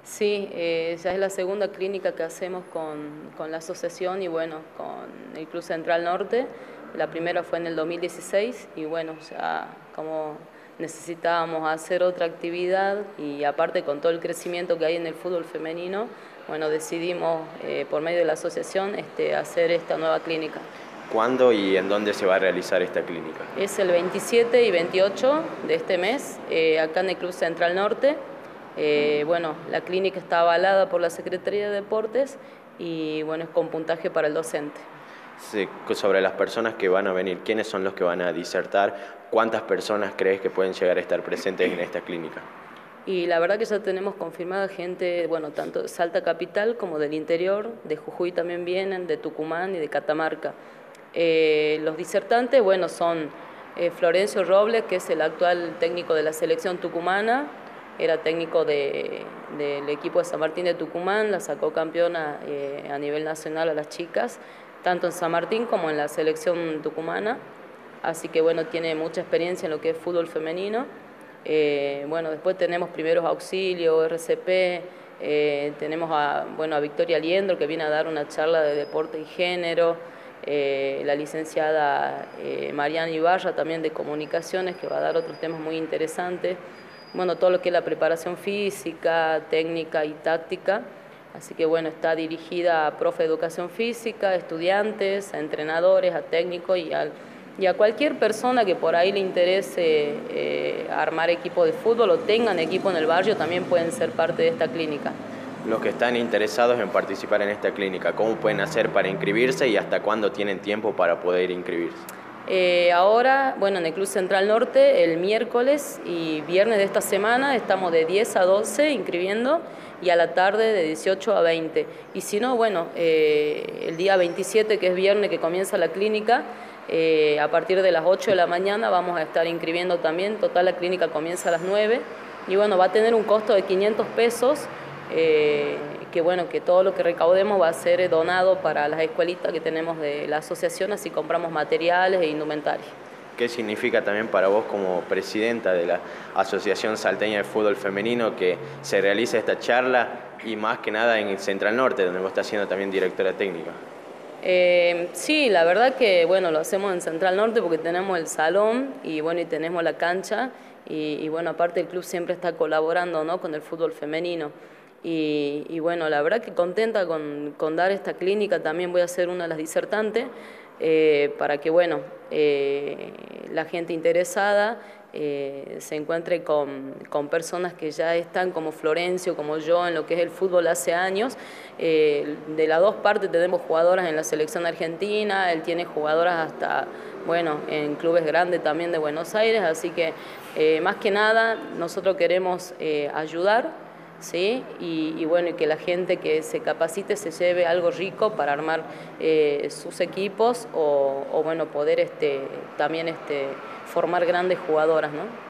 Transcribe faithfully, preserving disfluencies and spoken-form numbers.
Sí, eh, ya es la segunda clínica que hacemos con, con la asociación y bueno, con el Club Central Norte. La primera fue en el dos mil dieciséis y bueno, ya como necesitábamos hacer otra actividad y aparte con todo el crecimiento que hay en el fútbol femenino, bueno, decidimos eh, por medio de la asociación este, hacer esta nueva clínica. ¿Cuándo y en dónde se va a realizar esta clínica? Es el veintisiete y veintiocho de este mes, eh, acá en el Club Central Norte. Eh, bueno, la clínica está avalada por la Secretaría de Deportes y bueno, es con puntaje para el docente. Sí, sobre las personas que van a venir, ¿quiénes son los que van a disertar? ¿Cuántas personas crees que pueden llegar a estar presentes en esta clínica? Y la verdad que ya tenemos confirmada gente, bueno, tanto de Salta Capital como del interior, de Jujuy también vienen, de Tucumán y de Catamarca. Eh, los disertantes, bueno, son eh, Florencio Robles, que es el actual técnico de la selección tucumana, era técnico de, del equipo de San Martín de Tucumán, la sacó campeona eh, a nivel nacional a las chicas, tanto en San Martín como en la selección tucumana, así que bueno, tiene mucha experiencia en lo que es fútbol femenino. Eh, bueno, después tenemos primeros auxilios, R C P, eh, tenemos a, bueno, a Victoria Liendro, que viene a dar una charla de deporte y género, eh, la licenciada eh, Mariana Ibarra también de comunicaciones, que va a dar otros temas muy interesantes. Bueno, todo lo que es la preparación física, técnica y táctica. Así que bueno, está dirigida a profe de educación física, a estudiantes, a entrenadores, a técnicos y, al, y a cualquier persona que por ahí le interese eh, armar equipo de fútbol o tengan equipo en el barrio, también pueden ser parte de esta clínica. Los que están interesados en participar en esta clínica, ¿cómo pueden hacer para inscribirse y hasta cuándo tienen tiempo para poder inscribirse? Eh, ahora, bueno, en el Club Central Norte, el miércoles y viernes de esta semana estamos de diez a doce inscribiendo y a la tarde de dieciocho a veinte. Y si no, bueno, eh, el día veintisiete, que es viernes que comienza la clínica, eh, a partir de las ocho de la mañana vamos a estar inscribiendo también. Total, la clínica comienza a las nueve y bueno, va a tener un costo de quinientos pesos. Eh, que bueno, que todo lo que recaudemos va a ser donado para las escuelitas que tenemos de la asociación, así compramos materiales e indumentaria. ¿Qué significa también para vos como presidenta de la Asociación Salteña de Fútbol Femenino que se realice esta charla y más que nada en Central Norte, donde vos estás siendo también directora técnica? Eh, sí, la verdad que bueno, lo hacemos en Central Norte porque tenemos el salón y bueno, y tenemos la cancha y, y bueno, aparte el club siempre está colaborando, ¿no?, con el fútbol femenino. Y, y bueno, la verdad que contenta con, con dar esta clínica, también voy a ser una de las disertantes, eh, para que bueno, eh, la gente interesada eh, se encuentre con, con personas que ya están como Florencio, como yo, en lo que es el fútbol hace años. Eh, de las dos partes tenemos jugadoras en la selección argentina, él tiene jugadoras hasta, bueno, en clubes grandes también de Buenos Aires, así que eh, más que nada nosotros queremos eh, ayudar. ¿Sí? Y, y bueno, y que la gente que se capacite se lleve algo rico para armar eh, sus equipos o, o bueno, poder este, también este, formar grandes jugadoras, ¿no?